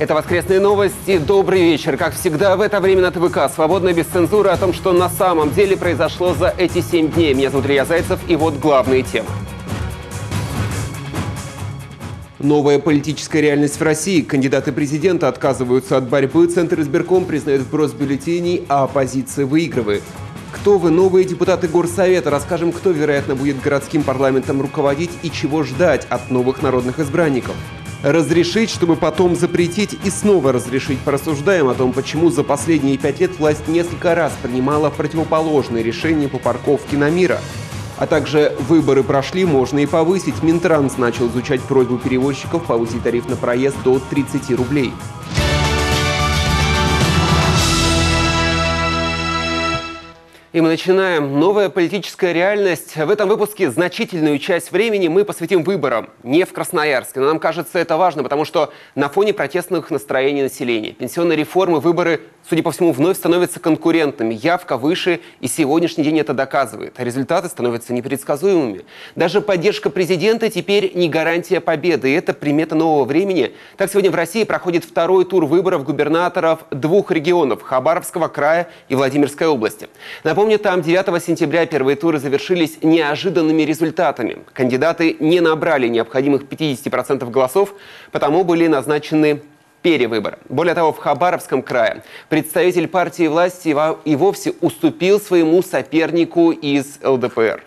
Это «Воскресные новости». Добрый вечер. Как всегда, в это время на ТВК. Свободно, без цензуры, о том, что на самом деле произошло за эти 7 дней. Меня зовут Илья Зайцев, и вот главные темы. Новая политическая реальность в России. Кандидаты президента отказываются от борьбы. Центр избирком признает вброс бюллетеней, а оппозиция выигрывает. Кто вы, новые депутаты Горсовета? Расскажем, кто, вероятно, будет городским парламентом руководить и чего ждать от новых народных избранников. Разрешить, чтобы потом запретить и снова разрешить. Порассуждаем о том, почему за последние 5 лет власть несколько раз принимала противоположные решения по парковке на Мира. А также выборы прошли, можно и повысить. Минтранс начал изучать просьбу перевозчиков повысить тариф на проезд до 30 рублей. И мы начинаем. Новая политическая реальность. В этом выпуске значительную часть времени мы посвятим выборам. Не в Красноярске. Но нам кажется это важно, потому что на фоне протестных настроений населения, пенсионной реформы, выборы, судя по всему, вновь становятся конкурентными. Явка выше, и сегодняшний день это доказывает. А результаты становятся непредсказуемыми. Даже поддержка президента теперь не гарантия победы. И это примета нового времени. Так, сегодня в России проходит второй тур выборов губернаторов 2 регионов – Хабаровского края и Владимирской области. Напомню, там 9 сентября первые туры завершились неожиданными результатами. Кандидаты не набрали необходимых 50% голосов, потому были назначены перевыборы. Более того, в Хабаровском крае представитель партии власти и вовсе уступил своему сопернику из ЛДПР.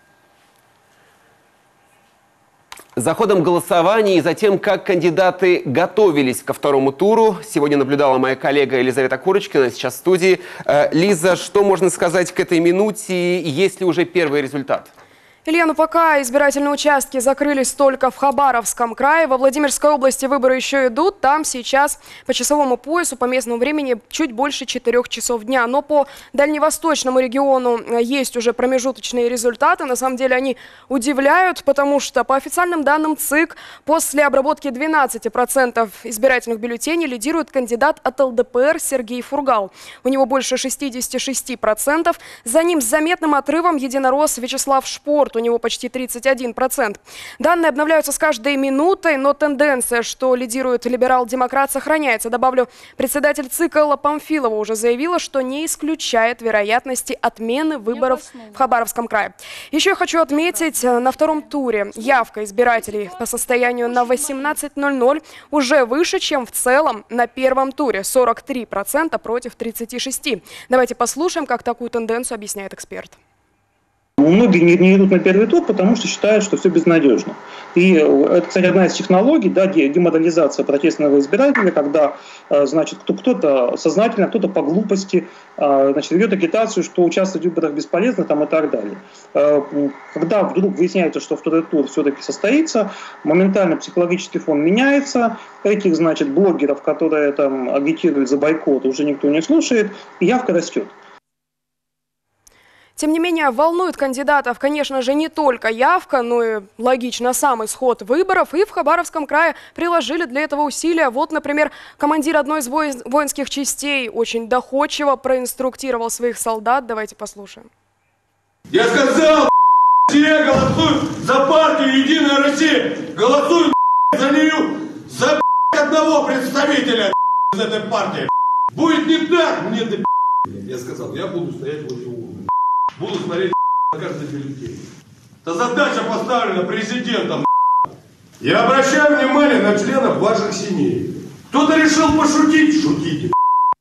За ходом голосования и за тем, как кандидаты готовились ко второму туру, сегодня наблюдала моя коллега Елизавета Курочкина, сейчас в студии. Лиза, что можно сказать к этой минуте? Есть ли уже первый результат? Илья, ну пока избирательные участки закрылись только в Хабаровском крае, во Владимирской области выборы еще идут. Там сейчас по часовому поясу, по местному времени, чуть больше 4 часов дня. Но по дальневосточному региону есть уже промежуточные результаты. На самом деле они удивляют, потому что по официальным данным ЦИК после обработки 12% избирательных бюллетеней лидирует кандидат от ЛДПР Сергей Фургал. У него больше 66%. За ним с заметным отрывом единорос Вячеслав Шпорт. У него почти 31%. Данные обновляются с каждой минутой, но тенденция, что лидирует либерал-демократ, сохраняется. Добавлю, председатель ЦИК Элла Памфилова уже заявила, что не исключает вероятности отмены выборов в Хабаровском крае. Еще я хочу отметить, на втором туре явка избирателей по состоянию на 18:00 уже выше, чем в целом на первом туре. 43% против 36%. Давайте послушаем, как такую тенденцию объясняет эксперт. Многие не идут на первый тур, потому что считают, что все безнадежно. И это, кстати, одна из технологий, да, деморализация протестного избирателя, когда, значит, кто-то сознательно, кто-то по глупости, значит, ведет агитацию, что участвовать в выборах бесполезно, там, и так далее. Когда вдруг выясняется, что второй тур все-таки состоится, моментально психологический фон меняется, этих, значит, блогеров, которые там агитируют за бойкот, уже никто не слушает, и явка растет. Тем не менее, волнует кандидатов, конечно же, не только явка, но и, логично, сам исход выборов. И в Хабаровском крае приложили для этого усилия. Вот, например, командир одной из воинских частей очень доходчиво проинструктировал своих солдат. Давайте послушаем. Я сказал, все голосуют за партию «Единая Россия». Голосуют за нее, за одного представителя из этой партии. Будет не так, мне ты. Я сказал, я буду стоять возле урны. Буду смотреть на каждый бюллетень. Это задача поставлена президентом. Я обращаю внимание на членов ваших семей. Кто-то решил пошутить, шутите.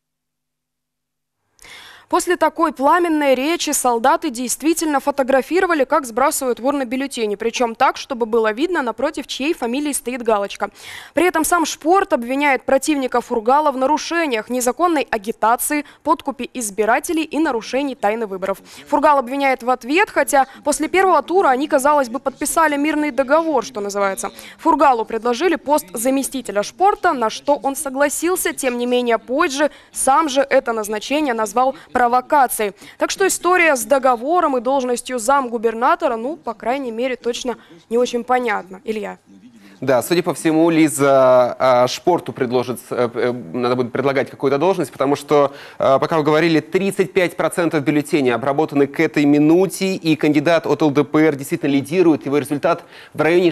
После такой пламенной речи солдаты действительно фотографировали, как сбрасывают в урны бюллетени. Причем так, чтобы было видно, напротив чьей фамилии стоит галочка. При этом сам Шпорт обвиняет противника Фургала в нарушениях, незаконной агитации, подкупе избирателей и нарушении тайны выборов. Фургал обвиняет в ответ, хотя после первого тура они, казалось бы, подписали мирный договор, что называется. Фургалу предложили пост заместителя Шпорта, на что он согласился. Тем не менее, позже сам же это назначение назвал провокацией. Так что история с договором и должностью замгубернатора, ну, по крайней мере, точно не очень понятна. Илья. Да, судя по всему, Лиза Шпорту надо будет предлагать какую-то должность, потому что, пока вы говорили, 35% бюллетеней обработаны к этой минуте, и кандидат от ЛДПР действительно лидирует. Его результат в районе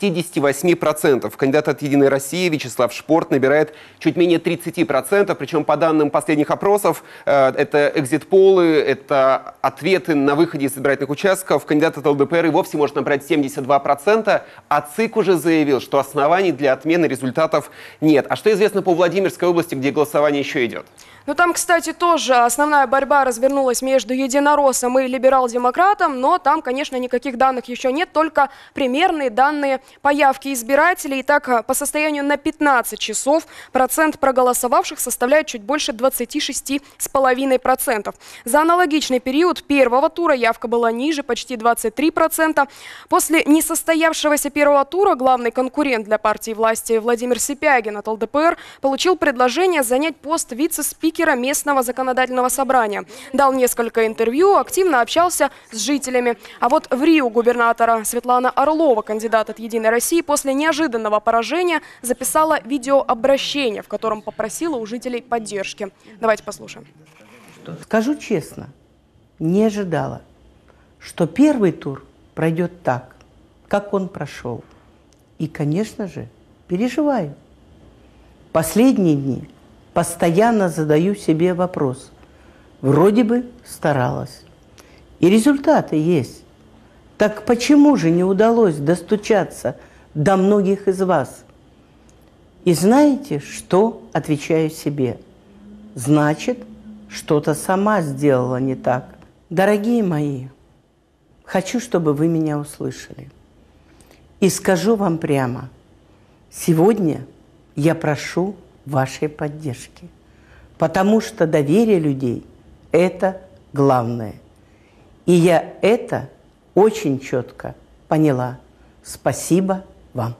68%. Кандидат от «Единой России» Вячеслав Шпорт набирает чуть менее 30%, причем по данным последних опросов, это экзит-полы, это ответы на выходе из избирательных участков, кандидат от ЛДПР и вовсе может набрать 72%, а ЦИК уже заявил, что оснований для отмены результатов нет. А что известно по Владимирской области, где голосование еще идет? Ну там, кстати, тоже основная борьба развернулась между единороссом и либерал-демократом, но там, конечно, никаких данных еще нет, только примерные данные по явке избирателей. Итак, по состоянию на 15 часов процент проголосовавших составляет чуть больше 26,5%. За аналогичный период первого тура явка была ниже, почти 23%. После несостоявшегося первого тура главный конкурент для партии власти Владимир Сипягин от ЛДПР получил предложение занять пост вице-спикера местного законодательного собрания. Дал несколько интервью, активно общался с жителями. А вот в Рио губернатора Светлана Орлова, кандидат от «Единой России», после неожиданного поражения записала видеообращение, в котором попросила у жителей поддержки. Давайте послушаем. Скажу честно, не ожидала, что первый тур пройдет так, как он прошел. И, конечно же, переживаю. Последние дни постоянно задаю себе вопрос. Вроде бы старалась. И результаты есть. Так почему же не удалось достучаться до многих из вас? И знаете, что отвечаю себе? Значит, что-то сама сделала не так. Дорогие мои, хочу, чтобы вы меня услышали. И скажу вам прямо, сегодня я прошу вашей поддержки, потому что доверие людей – это главное. И я это очень четко поняла. Спасибо вам.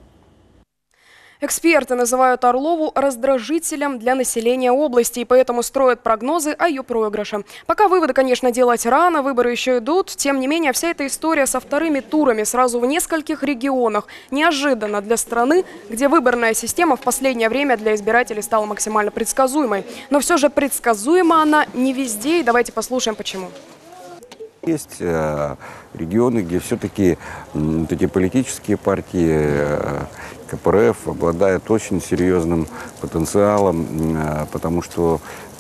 Эксперты называют Орлову раздражителем для населения области и поэтому строят прогнозы о ее проигрыше. Пока выводы, конечно, делать рано, выборы еще идут. Тем не менее, вся эта история со вторыми турами сразу в нескольких регионах неожиданно для страны, где выборная система в последнее время для избирателей стала максимально предсказуемой. Но все же предсказуема она не везде, и давайте послушаем, почему. Есть регионы, где все-таки эти политические партии, КПРФ обладают очень серьезным потенциалом, потому что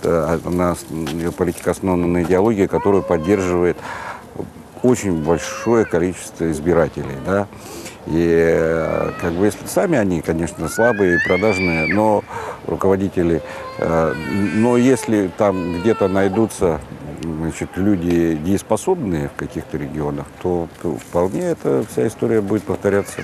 политика основана на идеологии, которую поддерживает очень большое количество избирателей. Да? И как бы если сами они, конечно, слабые, продажные, но руководители, но если там где-то найдутся, значит, люди дееспособные в каких-то регионах, то вполне эта вся история будет повторяться.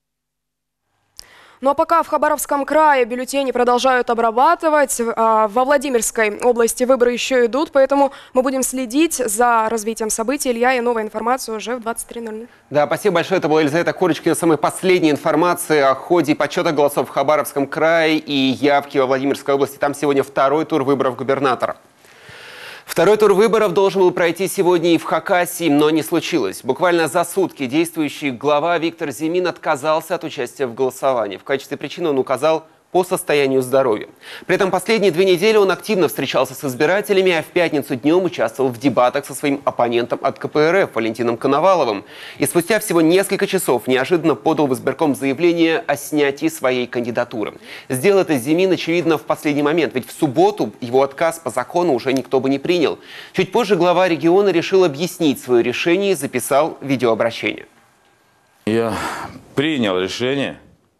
Ну а пока в Хабаровском крае бюллетени продолжают обрабатывать, во Владимирской области выборы еще идут, поэтому мы будем следить за развитием событий. Илья, и новая информация уже в 23:00. Да, спасибо большое. Это была Елизавета Курочкина. Самой последней информации о ходе подсчета голосов в Хабаровском крае и явки во Владимирской области. Там сегодня второй тур выборов губернатора. Второй тур выборов должен был пройти сегодня и в Хакасии, но не случилось. Буквально за сутки действующий глава Виктор Зимин отказался от участия в голосовании. В качестве причины он указал по состоянию здоровья. При этом последние 2 недели он активно встречался с избирателями, а в пятницу днем участвовал в дебатах со своим оппонентом от КПРФ Валентином Коноваловым. И спустя всего несколько часов неожиданно подал в избирком заявление о снятии своей кандидатуры. Сделал это Зимин, очевидно, в последний момент, ведь в субботу его отказ по закону уже никто бы не принял. Чуть позже глава региона решил объяснить свое решение и записал видеообращение. Я принял решение.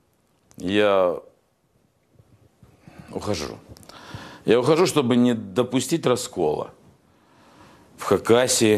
Я ухожу. Я ухожу, чтобы не допустить раскола в Хакасии,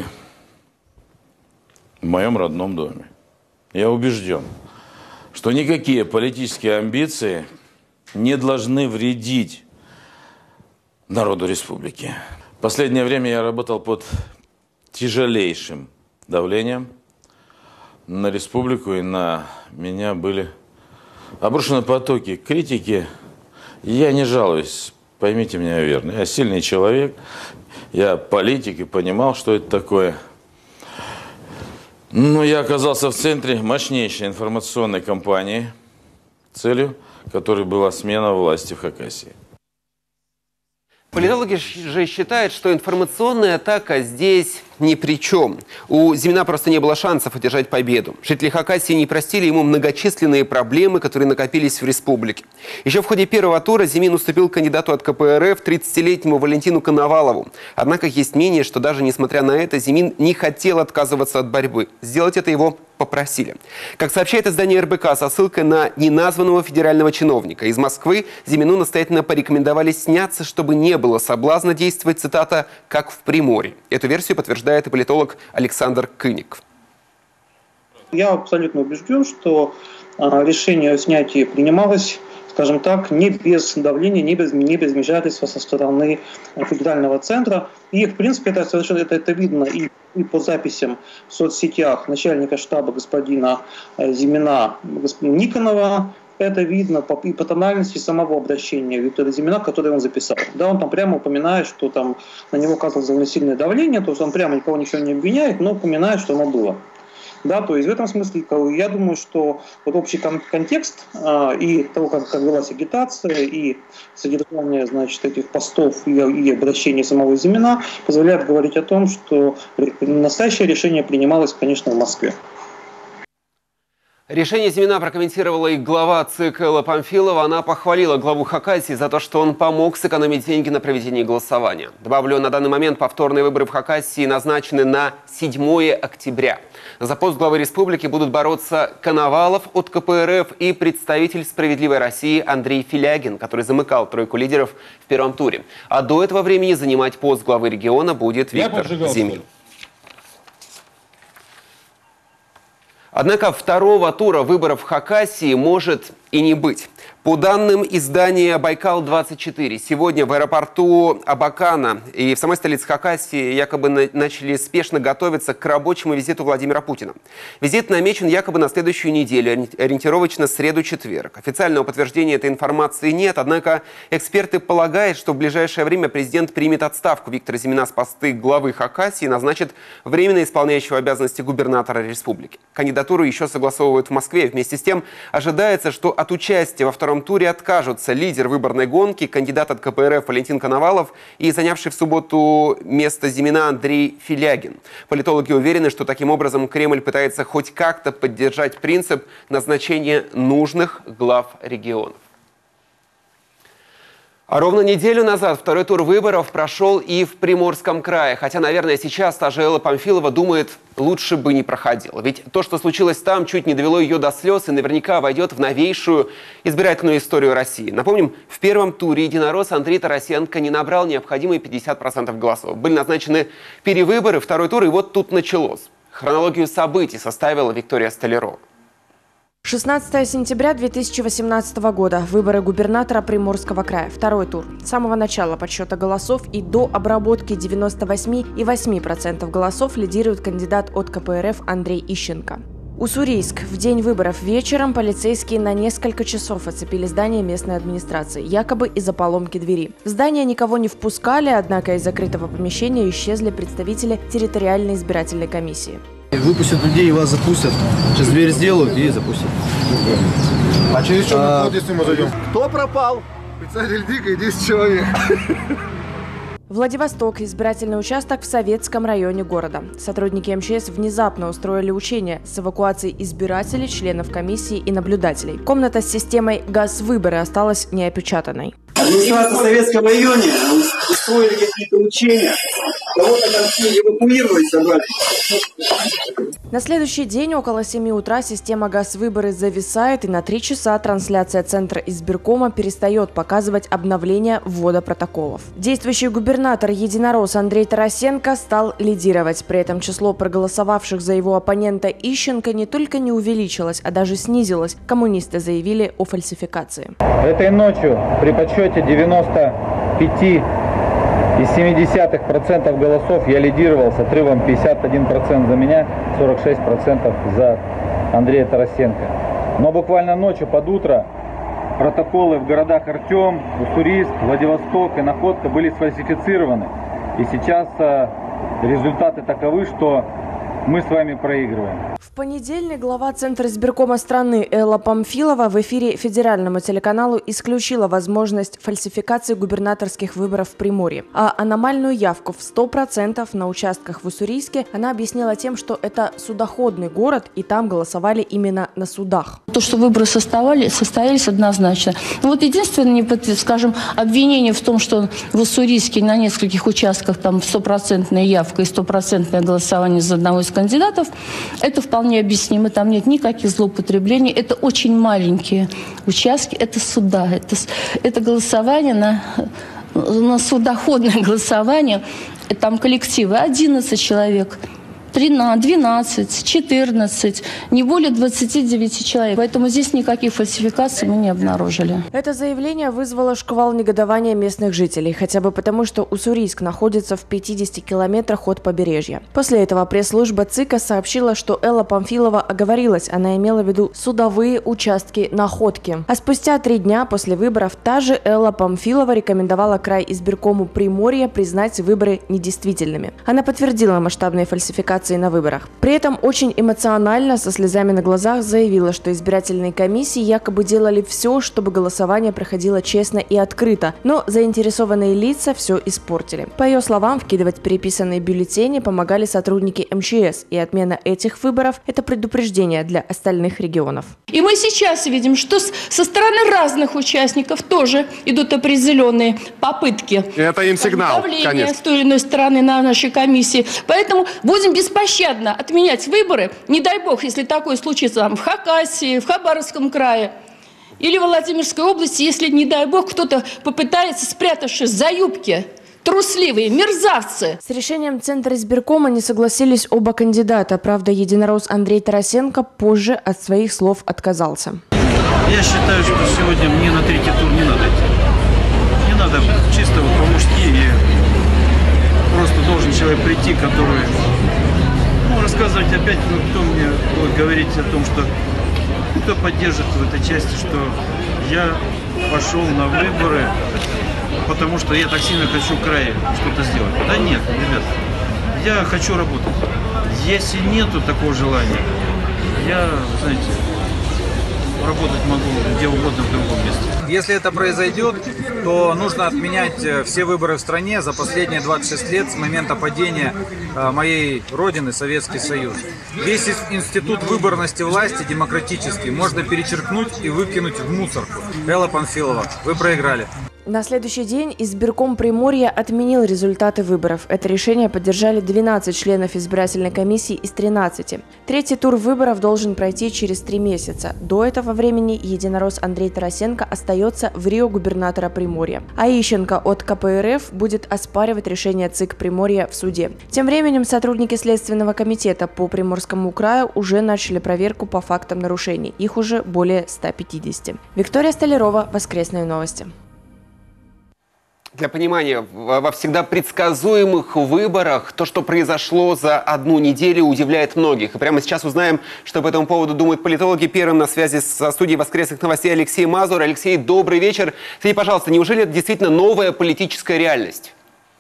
в моем родном доме. Я убежден, что никакие политические амбиции не должны вредить народу республики. В последнее время я работал под тяжелейшим давлением на республику, и на меня были обрушены потоки критики. Я не жалуюсь, поймите меня верно. Я сильный человек, я политик и понимал, что это такое. Но я оказался в центре мощнейшей информационной кампании, целью, которой была смена власти в Хакасии. Политологи же считают, что информационная атака здесь ни при чем. У Зимина просто не было шансов одержать победу. Жители Хакасии не простили ему многочисленные проблемы, которые накопились в республике. Еще в ходе первого тура Зимин уступил кандидату от КПРФ 30-летнему Валентину Коновалову. Однако есть мнение, что даже несмотря на это, Зимин не хотел отказываться от борьбы. Сделать это его попросили. Как сообщает издание РБК со ссылкой на неназванного федерального чиновника из Москвы, Зимину настоятельно порекомендовали сняться, чтобы не было соблазна действовать, цитата, «как в Приморье». Эту версию подтверждает и политолог Александр Кыник. Я абсолютно убежден, что решение о снятии принималось, скажем так, не без давления, не без вмешательства со стороны федерального центра. И, в принципе, это совершенно это видно и по записям в соцсетях начальника штаба господина Зимина, господина Никонова. Это видно и по тональности самого обращения Виктора Зимина, которое он записал. Да, он там прямо упоминает, что там на него оказывалось довольно сильное давление, то есть он прямо никого ничего не обвиняет, но упоминает, что оно было. Да, то есть в этом смысле я думаю, что вот общий контекст и того, как велась агитация, и содержание, значит, этих постов и обращений самого Зимина позволяет говорить о том, что настоящее решение принималось, конечно, в Москве. Решение Зимина прокомментировала и глава ЦИК Элла Памфилова. Она похвалила главу Хакасии за то, что он помог сэкономить деньги на проведении голосования. Добавлю, на данный момент повторные выборы в Хакасии назначены на 7 октября. За пост главы республики будут бороться Коновалов от КПРФ и представитель «Справедливой России» Андрей Филягин, который замыкал тройку лидеров в первом туре. А до этого времени занимать пост главы региона будет Виктор Зимин. Однако второго тура выборов в Хакасии может и не быть. По данным издания «Байкал-24», сегодня в аэропорту Абакана и в самой столице Хакасии якобы начали спешно готовиться к рабочему визиту Владимира Путина. Визит намечен якобы на следующую неделю, ориентировочно среду-четверг. Официального подтверждения этой информации нет, однако эксперты полагают, что в ближайшее время президент примет отставку Виктора Зимина с поста главы Хакасии и назначит временно исполняющего обязанности губернатора республики. Кандидатуру еще согласовывают в Москве. Вместе с тем ожидается, что от участия во втором туре откажутся лидер выборной гонки, кандидат от КПРФ Валентин Коновалов и занявший в субботу место Зимина Андрей Филягин. Политологи уверены, что таким образом Кремль пытается хоть как-то поддержать принцип назначения нужных глав регионов. А ровно неделю назад второй тур выборов прошел и в Приморском крае. Хотя, наверное, сейчас та же Элла Памфилова думает, лучше бы не проходила. Ведь то, что случилось там, чуть не довело ее до слез и наверняка войдет в новейшую избирательную историю России. Напомним, в первом туре единорос Андрей Тарасенко не набрал необходимые 50% голосов. Были назначены перевыборы, второй тур, и вот тут началось. Хронологию событий составила Виктория Столярова. 16 сентября 2018 года. Выборы губернатора Приморского края. Второй тур. С самого начала подсчета голосов и до обработки 98,8% голосов лидирует кандидат от КПРФ Андрей Ищенко. Уссурийск. В день выборов вечером полицейские на несколько часов оцепили здание местной администрации, якобы из-за поломки двери. В здание никого не впускали, однако из закрытого помещения исчезли представители территориальной избирательной комиссии. Выпустят людей и вас запустят. Сейчас дверь сделают и запустят. А через что мы если мы зайдем? Кто пропал? Председатель ДИКа и 10 человек. Владивосток. Избирательный участок в Советском районе города. Сотрудники МЧС внезапно устроили учения с эвакуацией избирателей, членов комиссии и наблюдателей. Комната с системой «Газ-выборы» осталась неопечатанной. Администрация в Советском районе устроили какие-то учения. Кого-то там эвакуировать собрали. На следующий день около 7 утра система «Газ-выборы» зависает, и на 3 часа трансляция центра избиркома перестает показывать обновление ввода протоколов. Действующий губернатор единорос Андрей Тарасенко стал лидировать. При этом число проголосовавших за его оппонента Ищенко не только не увеличилось, а даже снизилось. Коммунисты заявили о фальсификации. Этой ночью при подсчете 95,7% голосов я лидировал с отрывом 51% за меня, 46% за Андрея Тарасенко. Но буквально ночью под утро протоколы в городах Артем, Уссурийск, Владивосток и Находка были сфальсифицированы. И сейчас результаты таковы, что мы с вами проигрываем. В понедельник глава Центра избиркома страны Элла Памфилова в эфире федеральному телеканалу исключила возможность фальсификации губернаторских выборов в Приморье. А аномальную явку в 100% на участках в Уссурийске она объяснила тем, что это судоходный город, и там голосовали именно на судах. То, что выборы состоялись однозначно. Но вот единственное, скажем, обвинение в том, что в Уссурийске на нескольких участках там 100% явка и 100% голосование за одного из кандидатов, это вполне объяснимо, там нет никаких злоупотреблений, это очень маленькие участки, это суда, это голосование на судоходное голосование, там коллективы 11 человек, 13, 12, 14, не более 29 человек. Поэтому здесь никаких фальсификаций мы не обнаружили. Это заявление вызвало шквал негодования местных жителей, хотя бы потому, что Уссурийск находится в 50 километрах от побережья. После этого пресс-служба ЦИКа сообщила, что Элла Памфилова оговорилась, она имела в виду судовые участки находки. А спустя 3 дня после выборов та же Элла Памфилова рекомендовала крайизбиркому Приморья признать выборы недействительными. Она подтвердила масштабные фальсификации на выборах. При этом очень эмоционально, со слезами на глазах, заявила, что избирательные комиссии якобы делали все, чтобы голосование проходило честно и открыто, но заинтересованные лица все испортили. По ее словам, вкидывать переписанные бюллетени помогали сотрудники МЧС, и отмена этих выборов – это предупреждение для остальных регионов. И мы сейчас видим, что со стороны разных участников тоже идут определенные попытки. Это им сигнал, давления с той или иной стороны на нашей комиссии. Поэтому будем беспощадно отменять выборы. Не дай бог, если такое случится там, в Хакасии, в Хабаровском крае или в Владимирской области, если, не дай бог, кто-то попытается, спрятавшись за юбки, трусливые мерзавцы. С решением Центра избиркома не согласились оба кандидата. Правда, единорос Андрей Тарасенко позже от своих слов отказался. Я считаю, что сегодня мне на 3-й тур не надо идти. Не надо чисто по-мужски. Просто должен человек прийти, который... рассказывать опять, кто мне будет говорить о том, что кто поддержит в этой части, что я пошел на выборы, потому что я так сильно хочу в крае что-то сделать. Да нет, ребят, я хочу работать. Если нету такого желания, я, знаете, работать могу где угодно в другом месте. Если это произойдет, то нужно отменять все выборы в стране за последние 26 лет с момента падения моей родины, Советский Союз. Весь институт выборности власти демократический можно перечеркнуть и выкинуть в мусорку. Элла Памфилова, вы проиграли. На следующий день избирком Приморья отменил результаты выборов. Это решение поддержали 12 членов избирательной комиссии из 13. 3-й тур выборов должен пройти через 3 месяца. До этого времени единорос Андрей Тарасенко остается в Рио губернатора Приморья. А Ищенко от КПРФ будет оспаривать решение ЦИК Приморья в суде. Тем временем сотрудники Следственного комитета по Приморскому краю уже начали проверку по фактам нарушений. Их уже более 150. Виктория Столярова, Воскресные новости. Для понимания, во всегда предсказуемых выборах то, что произошло за 1 неделю, удивляет многих. И прямо сейчас узнаем, что по этому поводу думают политологи. Первым на связи со студией «Воскресных новостей» Алексей Мазур. Алексей, добрый вечер. Скажите, пожалуйста, неужели это действительно новая политическая реальность?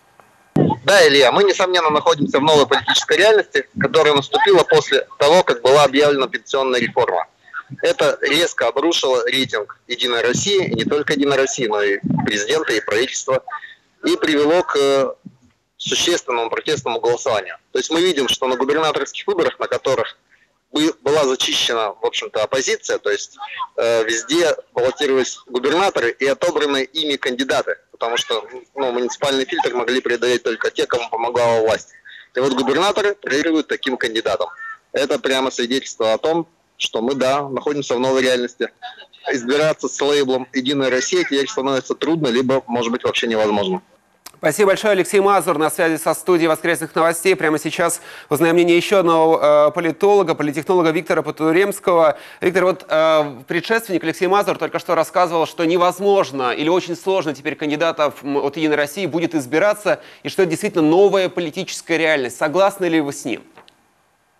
Да, Илья, мы, несомненно, находимся в новой политической реальности, которая наступила после того, как была объявлена пенсионная реформа. Это резко обрушило рейтинг «Единой России», и не только «Единой России», но и президента, и правительства, и привело к существенному протестному голосованию. То есть мы видим, что на губернаторских выборах, на которых была зачищена, в общем-то, оппозиция, то есть везде баллотировались губернаторы и отобранные ими кандидаты, потому что муниципальный фильтр могли преодолеть только те, кому помогала власть. И вот губернаторы проигрывают таким кандидатам. Это прямо свидетельство о том, что мы, да, находимся в новой реальности. Избираться с лейблом «Единая Россия» теперь становится трудно, либо, может быть, вообще невозможно. Спасибо большое. Алексей Мазур на связи со студией «Воскресных новостей». Прямо сейчас узнаем мнение еще одного политолога, политтехнолога Виктора Потуремского. Виктор, вот предшественник Алексей Мазур только что рассказывал, что невозможно или очень сложно теперь кандидатов от «Единой России» будет избираться, и что это действительно новая политическая реальность. Согласны ли вы с ним?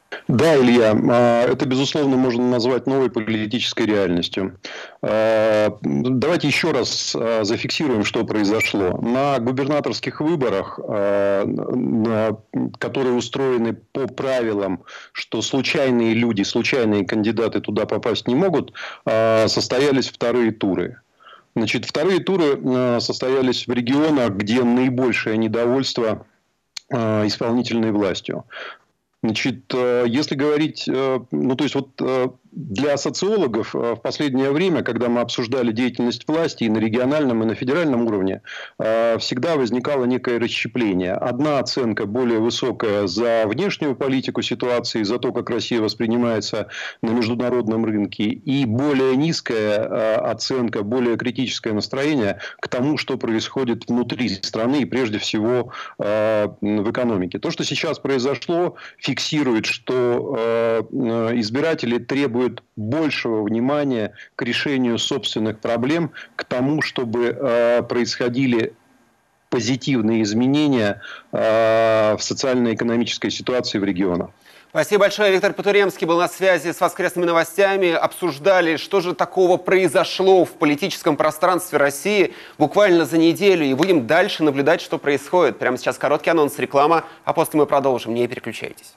Да, Илья, это, безусловно, можно назвать новой политической реальностью. Давайте еще раз зафиксируем, что произошло. На губернаторских выборах, которые устроены по правилам, что случайные люди, случайные кандидаты туда попасть не могут, состоялись вторые туры. Значит, вторые туры состоялись в регионах, где наибольшее недовольство исполнительной властью. Значит, если говорить, ну, то есть вот для социологов в последнее время, когда мы обсуждали деятельность власти и на региональном, и на федеральном уровне, всегда возникало некое расщепление. Одна оценка более высокая за внешнюю политику ситуации, за то, как Россия воспринимается на международном рынке, и более низкая оценка, более критическое настроение к тому, что происходит внутри страны и прежде всего в экономике. То, что сейчас произошло, фиксирует, что избиратели требуют большего внимания к решению собственных проблем, к тому, чтобы происходили позитивные изменения в социально-экономической ситуации в регионах. Спасибо большое. Виктор Потуремский был на связи с воскресными новостями. Обсуждали, что же такого произошло в политическом пространстве России буквально за неделю. И будем дальше наблюдать, что происходит. Прямо сейчас короткий анонс, реклама, а после мы продолжим. Не переключайтесь.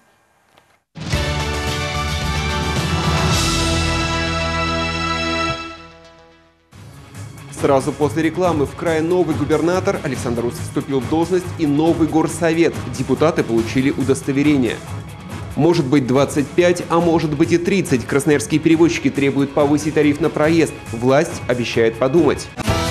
Сразу после рекламы в крае новый губернатор Александр Рус вступил в должность и новый горсовет. Депутаты получили удостоверение. Может быть 25, а может быть и 30. Красноярские перевозчики требуют повысить тариф на проезд. Власть обещает подумать.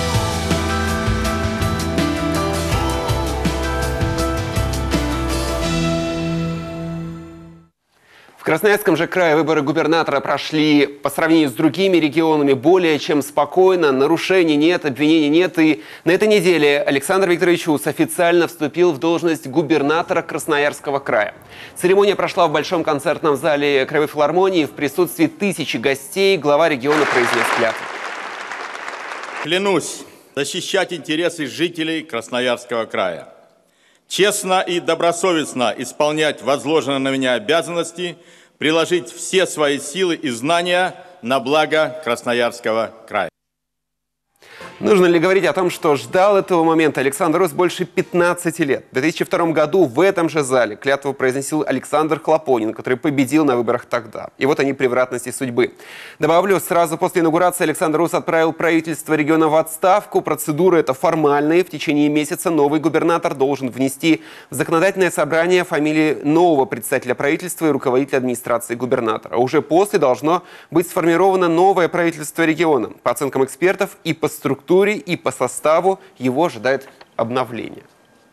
В Красноярском же крае выборы губернатора прошли по сравнению с другими регионами более чем спокойно. Нарушений нет, обвинений нет. И на этой неделе Александр Викторович Ус официально вступил в должность губернатора Красноярского края. Церемония прошла в Большом концертном зале Краевой филармонии. В присутствии тысячи гостей глава региона произнес клятву. Клянусь защищать интересы жителей Красноярского края. Честно и добросовестно исполнять возложенные на меня обязанности, приложить все свои силы и знания на благо Красноярского края. Нужно ли говорить о том, что ждал этого момента Александр Рус больше 15 лет? В 2002 году в этом же зале клятву произносил Александр Хлопонин, который победил на выборах тогда. И вот они превратности судьбы. Добавлю, сразу после инаугурации Александр Рус отправил правительство региона в отставку. Процедура эта формальная. В течение месяца новый губернатор должен внести в законодательное собрание фамилии нового председателя правительства и руководителя администрации губернатора. Уже после должно быть сформировано новое правительство региона. По оценкам экспертов и по структуре, и по составу его ожидает обновление.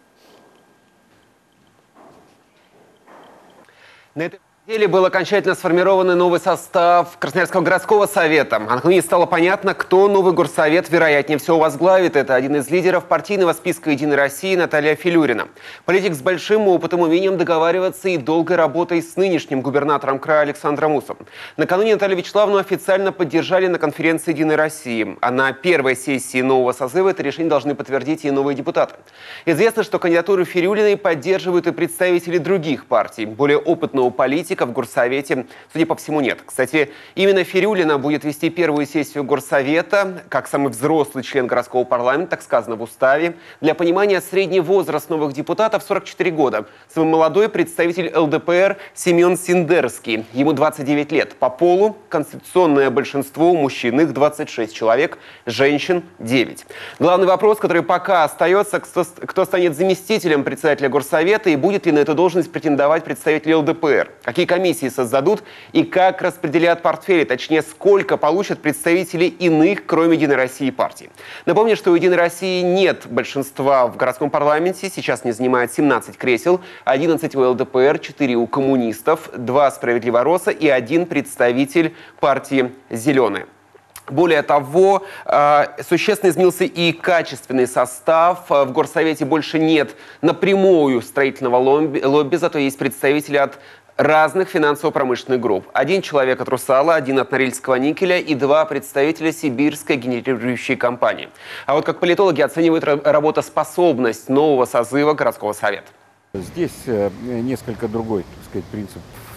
На этой неделе был окончательно сформированный новый состав Красноярского городского совета. А накануне стало понятно, кто новый горсовет вероятнее всего возглавит. Это один из лидеров партийного списка «Единой России» Наталья Филюрина. Политик с большим опытом, умением договариваться и долгой работой с нынешним губернатором края Александром Усом. Накануне Наталью Вячеславовну официально поддержали на конференции «Единой России». А на первой сессии нового созыва это решение должны подтвердить и новые депутаты. Известно, что кандидатуру Филюриной поддерживают и представители других партий. Более опытного политика в горсовете, судя по всему, нет. Кстати, именно Фирюлина будет вести первую сессию горсовета, как самый взрослый член городского парламента, так сказано в уставе. Для понимания, средний возраст новых депутатов 44 года. Самый молодой представитель ЛДПР Семен Синдерский. Ему 29 лет. По полу конституционное большинство мужчин, их 26 человек, женщин 9. Главный вопрос, который пока остается, кто станет заместителем председателя горсовета и будет ли на эту должность претендовать представители ЛДПР. Какие комиссии создадут и как распределят портфели, точнее, сколько получат представители иных, кроме «Единой России» партий. Напомню, что у «Единой России» нет большинства в городском парламенте, сейчас не занимает 17 кресел, 11 у ЛДПР, 4 у коммунистов, 2 «Справедливого Роса» и 1 представитель партии «Зеленые». Более того, существенно изменился и качественный состав. В горсовете больше нет напрямую строительного лобби, зато есть представители от разных финансово-промышленных групп. 1 человек от «Русала», 1 от «Норильского никеля» и 2 представителя сибирской генерирующей компании. А вот как политологи оценивают работоспособность нового созыва городского совета? Здесь несколько другой, так сказать, принцип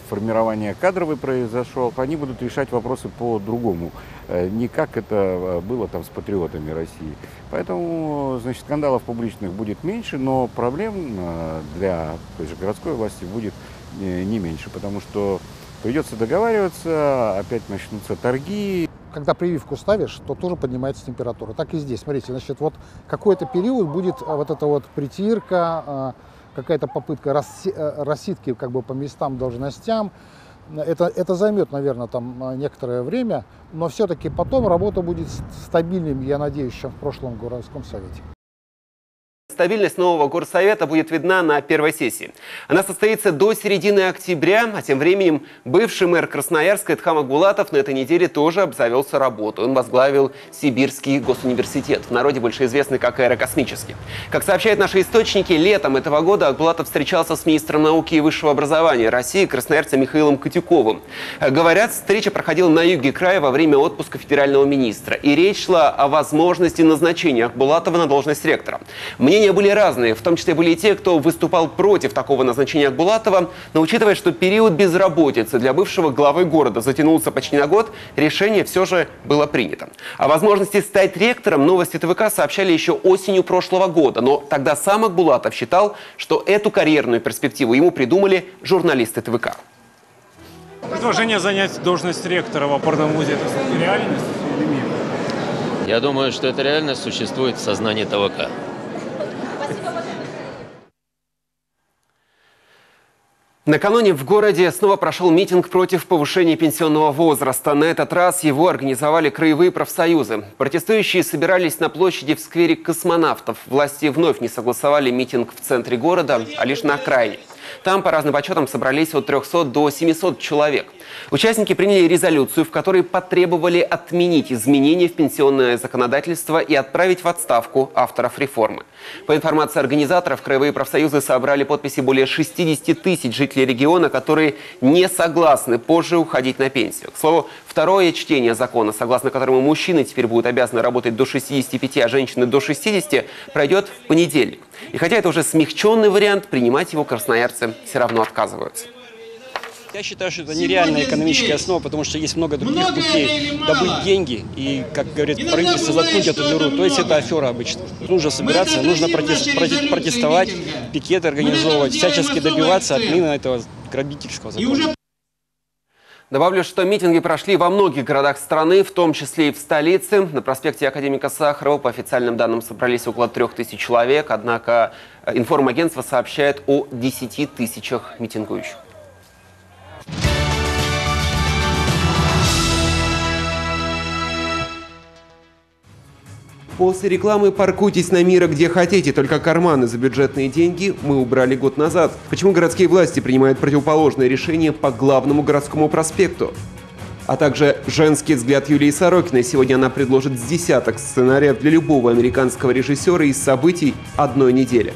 формирование кадровое произошло, они будут решать вопросы по-другому, не как это было там с патриотами России. Поэтому, значит, скандалов публичных будет меньше, но проблем для той же городской власти будет не меньше, потому что придется договариваться, опять начнутся торги. Когда прививку ставишь, то тоже поднимается температура. Так и здесь. Смотрите, значит, вот какой-то период будет вот эта вот притирка, какая-то попытка рассидки как бы по местам, должностям. Это займет, наверное, там некоторое время, но все-таки потом работа будет стабильной, я надеюсь, чем в прошлом городском совете. Стабильность нового горсовета будет видна на первой сессии. Она состоится до середины октября, а тем временем бывший мэр Красноярска Эдхам Акбулатов на этой неделе тоже обзавелся работой. Он возглавил Сибирский госуниверситет, в народе больше известный как Аэрокосмический. Как сообщают наши источники, летом этого года Акбулатов встречался с министром науки и высшего образования России красноярцем Михаилом Котюковым. Говорят, встреча проходила на юге края во время отпуска федерального министра. И речь шла о возможности назначения Акбулатова на должность ректора. Мнения были разные, в том числе были и те, кто выступал против такого назначения Акбулатова, но учитывая, что период безработицы для бывшего главы города затянулся почти на год, решение все же было принято. О возможности стать ректором новости ТВК сообщали еще осенью прошлого года, но тогда сам Акбулатов считал, что эту карьерную перспективу ему придумали журналисты ТВК. Предложение занять должность ректора в опорном вузе – это реальность или нет? Я думаю, что эта реальность существует в сознании ТВК. Накануне в городе снова прошел митинг против повышения пенсионного возраста. На этот раз его организовали краевые профсоюзы. Протестующие собирались на площади в сквере Космонавтов. Власти вновь не согласовали митинг в центре города, а лишь на окраине. Там, по разным подсчетам, собрались от 300 до 700 человек. Участники приняли резолюцию, в которой потребовали отменить изменения в пенсионное законодательство и отправить в отставку авторов реформы. По информации организаторов, краевые профсоюзы собрали подписи более 60 тысяч жителей региона, которые не согласны позже уходить на пенсию. К слову, второе чтение закона, согласно которому мужчины теперь будут обязаны работать до 65, а женщины до 60, пройдет в понедельник. И хотя это уже смягченный вариант, принимать его красноярцы все равно отказываются. Я считаю, что это нереальная экономическая основа, потому что есть много других путей добыть деньги и, как говорит правительство, заткнуть эту дыру. То есть это афера обычно. Нужно собираться, нужно протестовать, пикеты организовывать, всячески добиваться отмены этого грабительского закона. Добавлю, что митинги прошли во многих городах страны, в том числе и в столице. На проспекте Академика Сахарова, по официальным данным, собрались около 3000 человек. Однако информагентство сообщает о 10 тысячах митингующих. После рекламы «Паркуйтесь на Мира где хотите, только карманы за бюджетные деньги» мы убрали год назад. Почему городские власти принимают противоположное решение по главному городскому проспекту? А также женский взгляд Юлии Сорокиной. Сегодня она предложит с десяток сценариев для любого американского режиссера из событий одной недели.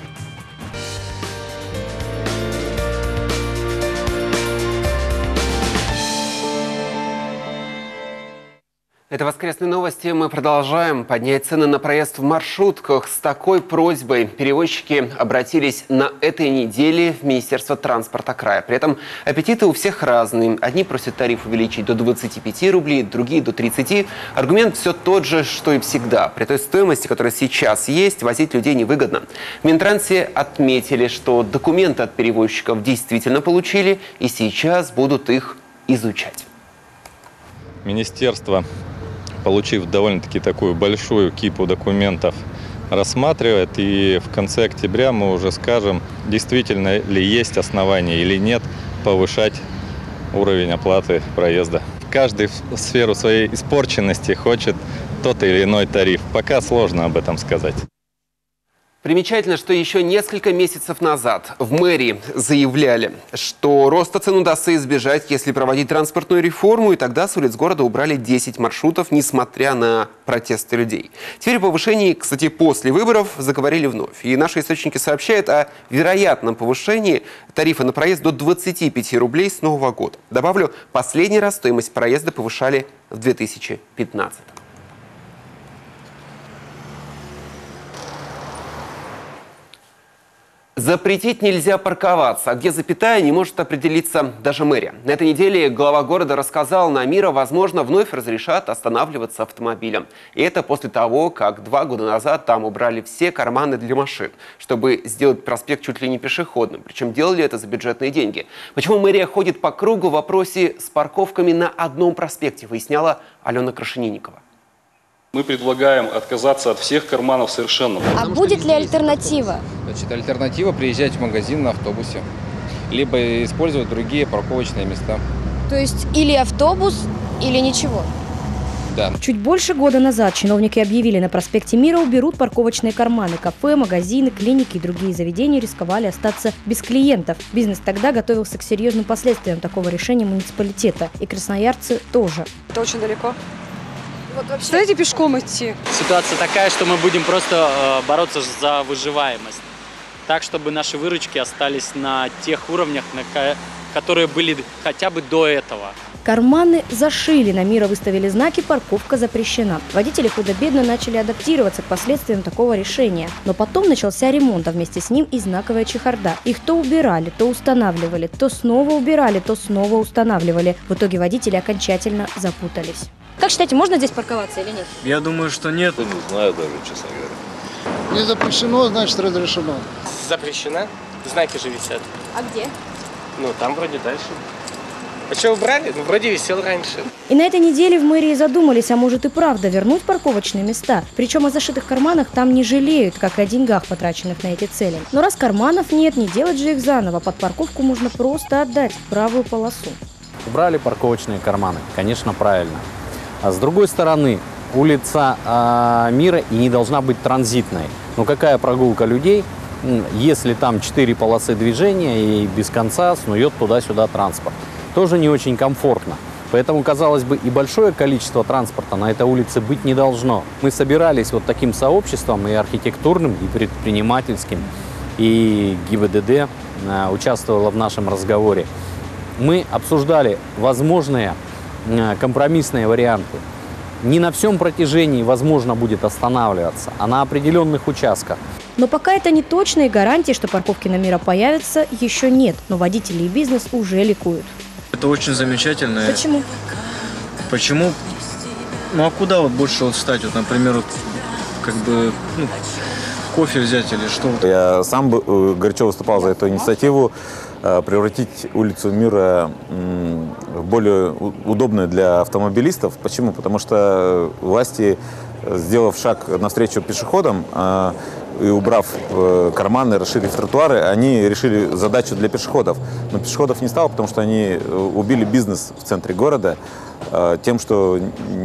Это воскресные новости. Мы продолжаем поднять цены на проезд в маршрутках. С такой просьбой перевозчики обратились на этой неделе в Министерство транспорта края. При этом аппетиты у всех разные. Одни просят тариф увеличить до 25 рублей, другие до 30. Аргумент все тот же, что и всегда. При той стоимости, которая сейчас есть, возить людей невыгодно. В Минтрансе отметили, что документы от перевозчиков действительно получили и сейчас будут их изучать. Министерство, получив довольно-таки такую большую кипу документов, рассматривает, и в конце октября мы уже скажем, действительно ли есть основания или нет повышать уровень оплаты проезда. Каждый в сферу своей испорченности хочет тот или иной тариф. Пока сложно об этом сказать. Примечательно, что еще несколько месяцев назад в мэрии заявляли, что роста цен удастся избежать, если проводить транспортную реформу, и тогда с улиц города убрали 10 маршрутов, несмотря на протесты людей. Теперь о повышении, кстати, после выборов заговорили вновь. И наши источники сообщают о вероятном повышении тарифа на проезд до 25 рублей с Нового года. Добавлю, последний раз стоимость проезда повышали в 2015. Запретить нельзя парковаться, а где запятая не может определиться даже мэрия. На этой неделе глава города рассказал, на Мира, возможно, вновь разрешат останавливаться автомобилям. И это после того, как 2 года назад там убрали все карманы для машин, чтобы сделать проспект чуть ли не пешеходным. Причем делали это за бюджетные деньги. Почему мэрия ходит по кругу в вопросе с парковками на одном проспекте, выясняла Алена Крашенинникова. Мы предлагаем отказаться от всех карманов совершенно. А будет ли альтернатива? Значит, альтернатива — приезжать в магазин на автобусе, либо использовать другие парковочные места. То есть или автобус, или ничего? Да. Чуть больше года назад чиновники объявили, на проспекте Мира уберут парковочные карманы. Кафе, магазины, клиники и другие заведения рисковали остаться без клиентов. Бизнес тогда готовился к серьезным последствиям такого решения муниципалитета. И красноярцы тоже. Это очень далеко. Вот вообще... Знаете, пешком идти. Ситуация такая, что мы будем просто бороться за выживаемость. Так, чтобы наши выручки остались на тех уровнях, которые были хотя бы до этого. Карманы зашили, на Мира выставили знаки «Парковка запрещена». Водители худо-бедно начали адаптироваться к последствиям такого решения. Но потом начался ремонт, а вместе с ним и знаковая чехарда. Их то убирали, то устанавливали, то снова убирали, то снова устанавливали. В итоге водители окончательно запутались. Как считаете, можно здесь парковаться или нет? Я думаю, что нет. Не знаю даже, честно говоря. Не запрещено, значит разрешено. Запрещено. Знаки же висят. А где? Ну, там вроде дальше. А что, убрали? Ну, вроде висел раньше. И на этой неделе в мэрии задумались, а может и правда вернуть парковочные места. Причем о зашитых карманах там не жалеют, как и о деньгах, потраченных на эти цели. Но раз карманов нет, не делать же их заново. Под парковку можно просто отдать в правую полосу. Убрали парковочные карманы, конечно, правильно. А с другой стороны, улица Мира и не должна быть транзитной. Но какая прогулка людей, если там 4 полосы движения и без конца снует туда-сюда транспорт? Тоже не очень комфортно. Поэтому, казалось бы, и большое количество транспорта на этой улице быть не должно. Мы собирались вот таким сообществом, и архитектурным, и предпринимательским, и ГИБДД участвовала в нашем разговоре. Мы обсуждали возможные компромиссные варианты. Не на всем протяжении возможно будет останавливаться, а на определенных участках. Но пока это не точно, и гарантии, что парковки на Мира появятся, еще нет. Но водители и бизнес уже ликуют. Это очень замечательно. Почему? Почему? Ну а куда вот больше вот встать? Вот, например, вот, как бы кофе взять или что? Я сам горячо выступал за эту инициативу. Превратить улицу Мира в более удобную для автомобилистов. Почему? Потому что власти, сделав шаг навстречу пешеходам и убрав карманы, расширив тротуары, они решили задачу для пешеходов. Но пешеходов не стало, потому что они убили бизнес в центре города тем, что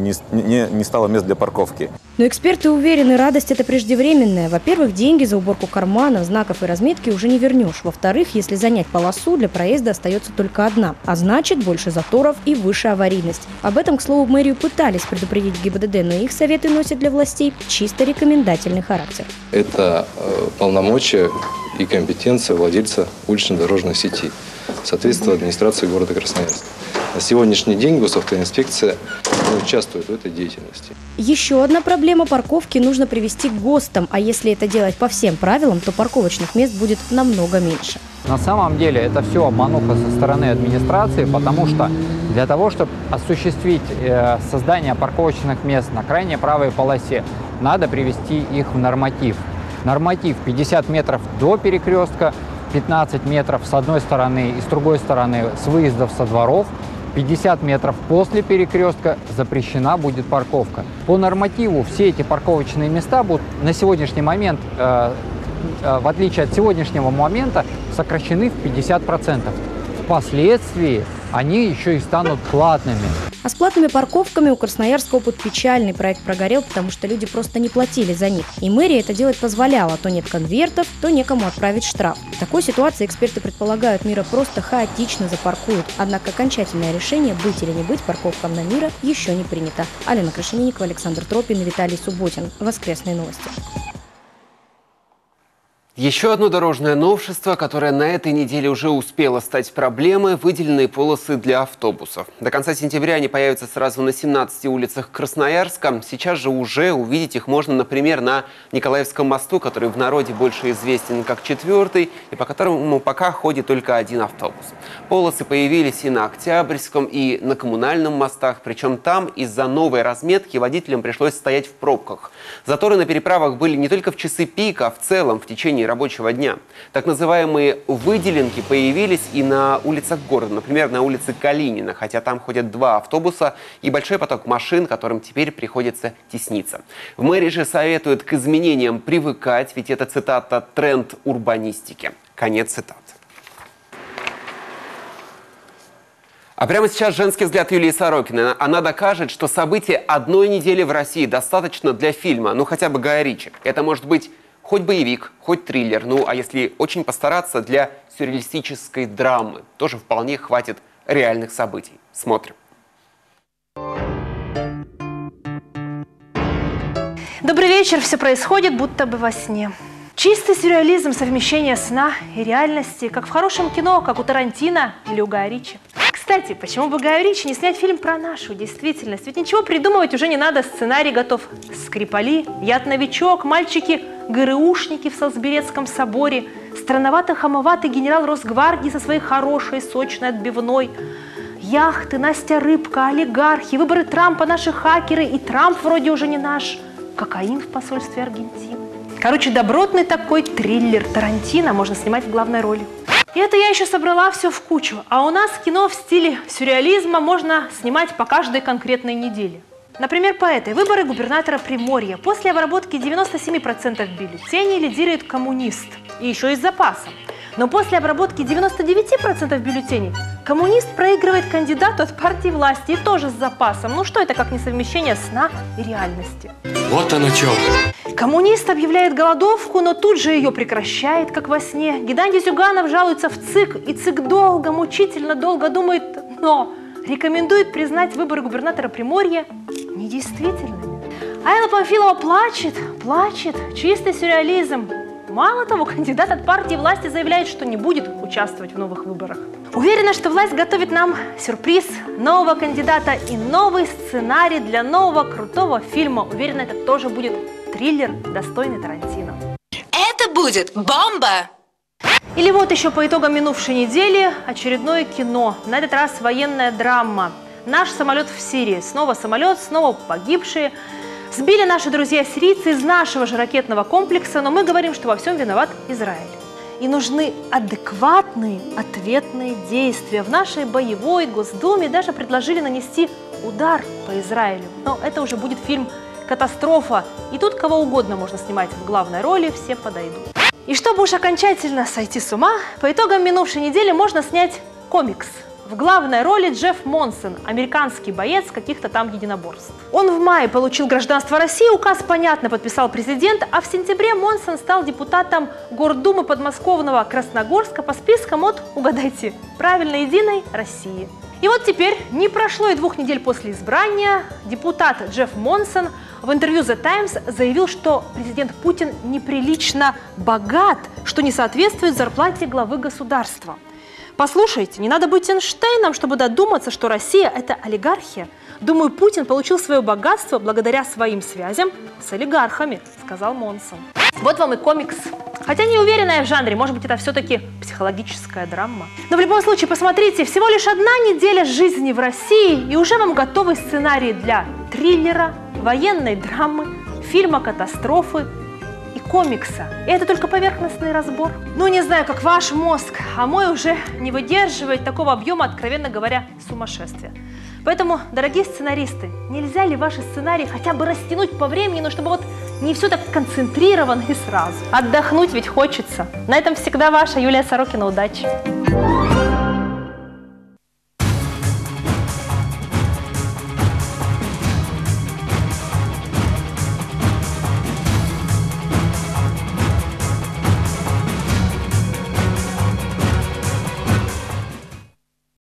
не стало мест для парковки. Но эксперты уверены, радость это преждевременная. Во-первых, деньги за уборку карманов, знаков и разметки уже не вернешь. Во-вторых, если занять полосу, для проезда остается только одна. А значит, больше заторов и выше аварийность. Об этом, к слову, мэрию пытались предупредить ГИБДД, но их советы носят для властей чисто рекомендательный характер. Это полномочия и компетенция владельца улично-дорожной сети, соответственно, администрации города Красноярска. На сегодняшний день госавтоинспекция не участвует в этой деятельности. Еще одна проблема – парковки нужно привести к ГОСТам, а если это делать по всем правилам, то парковочных мест будет намного меньше. На самом деле это все обмануха со стороны администрации, потому что для того, чтобы осуществить создание парковочных мест на крайней правой полосе, надо привести их в норматив. Норматив 50 метров до перекрестка, 15 метров с одной стороны и с другой стороны с выездов со дворов, 50 метров после перекрестка запрещена будет парковка. По нормативу все эти парковочные места будут на сегодняшний момент, в отличие от сегодняшнего момента, сокращены в 50%. Впоследствии они еще и станут платными. А с платными парковками у Красноярска опыт печальный. Проект прогорел, потому что люди просто не платили за них. И мэрия это делать позволяла. То нет конвертов, то некому отправить штраф. В такой ситуации эксперты предполагают, Мира просто хаотично запаркуют. Однако окончательное решение, быть или не быть парковкам на Мира, еще не принято. Алена Крашенинникова, Александр Тропин и Виталий Субботин. Воскресные новости. Еще одно дорожное новшество, которое на этой неделе уже успело стать проблемой – выделенные полосы для автобусов. До конца сентября они появятся сразу на 17 улицах Красноярска. Сейчас же уже увидеть их можно, например, на Николаевском мосту, который в народе больше известен как 4-й, и по которому пока ходит только один автобус. Полосы появились и на Октябрьском, и на Коммунальном мостах, причем там из-за новой разметки водителям пришлось стоять в пробках. Заторы на переправах были не только в часы пика, а в целом в течение рабочего дня. Так называемые выделенки появились и на улицах города, например, на улице Калинина, хотя там ходят 2 автобуса и большой поток машин, которым теперь приходится тесниться. В мэрии же советуют к изменениям привыкать, ведь это, цитата, тренд урбанистики. Конец цитаты. А прямо сейчас женский взгляд Юлии Сорокиной. Она докажет, что события одной недели в России достаточно для фильма, ну хотя бы Гая Ричи. Это может быть хоть боевик, хоть триллер, ну а если очень постараться, для сюрреалистической драмы. Тоже вполне хватит реальных событий. Смотрим. Добрый вечер. Все происходит будто бы во сне. Чистый сюрреализм, совмещение сна и реальности, как в хорошем кино, как у Тарантино или у Гая Ричи. Кстати, почему бы Гаю Ричи не снять фильм про нашу действительность? Ведь ничего придумывать уже не надо, сценарий готов. Скрипали, яд-новичок, мальчики, ГРУшники в Солсберецком соборе, странновато-хамоватый генерал Росгвардии со своей хорошей, сочной отбивной, яхты, Настя Рыбка, олигархи, выборы Трампа, наши хакеры, и Трамп вроде уже не наш, кокаин в посольстве Аргентины. Короче, добротный такой триллер Тарантино можно снимать в главной роли. И это я еще собрала все в кучу. А у нас кино в стиле сюрреализма можно снимать по каждой конкретной неделе. Например, по этой. Выборы губернатора Приморья. После обработки 97% бюллетеней лидирует коммунист. И еще и с запасом. Но после обработки 99% бюллетеней коммунист проигрывает кандидату от партии власти и тоже с запасом. Ну что это как несовмещение сна и реальности? Вот оно что. Коммунист объявляет голодовку, но тут же ее прекращает, как во сне. Геннадий Зюганов жалуется в ЦИК, и ЦИК долго, мучительно долго думает, но рекомендует признать выборы губернатора Приморья недействительными. Айла Памфилова плачет, чистый сюрреализм. Мало того, кандидат от партии власти заявляет, что не будет участвовать в новых выборах. Уверена, что власть готовит нам сюрприз нового кандидата и новый сценарий для нового крутого фильма. Уверена, это тоже будет триллер, достойный Тарантино. Это будет бомба! Или вот еще по итогам минувшей недели очередное кино. На этот раз военная драма. Наш самолет в Сирии. Снова самолет, снова погибшие. Сбили наши друзья-сирийцы из нашего же ракетного комплекса, но мы говорим, что во всем виноват Израиль. И нужны адекватные ответные действия. В нашей боевой Госдуме даже предложили нанести удар по Израилю. Но это уже будет фильм «Катастрофа». И тут кого угодно можно снимать в главной роли, все подойдут. И чтобы уж окончательно сойти с ума, по итогам минувшей недели можно снять комикс. В главной роли Джефф Монсон, американский боец каких-то там единоборств. Он в мае получил гражданство России, указ, понятно, подписал президент, а в сентябре Монсон стал депутатом Гордумы подмосковного Красногорска по спискам от, угадайте, правильно, Единой России. И вот теперь, не прошло и 2 недель после избрания, депутат Джефф Монсон в интервью The Times заявил, что президент Путин неприлично богат, что не соответствует зарплате главы государства. Послушайте, не надо быть Эйнштейном, чтобы додуматься, что Россия – это олигархия. Думаю, Путин получил свое богатство благодаря своим связям с олигархами, сказал Монсон. Вот вам и комикс. Хотя не уверенная в жанре, может быть, это все-таки психологическая драма. Но в любом случае, посмотрите, всего лишь 1 неделя жизни в России, и уже вам готовый сценарий для триллера, военной драмы, фильма «Катастрофы» и комикса. И это только поверхностный разбор. Ну, не знаю, как ваш мозг, а мой уже не выдерживает такого объема, откровенно говоря, сумасшествия. Поэтому, дорогие сценаристы, нельзя ли ваши сценарии хотя бы растянуть по времени, но чтобы вот не все так концентрировано и сразу. Отдохнуть ведь хочется. На этом всегда ваша Юлия Сорокина. Удачи!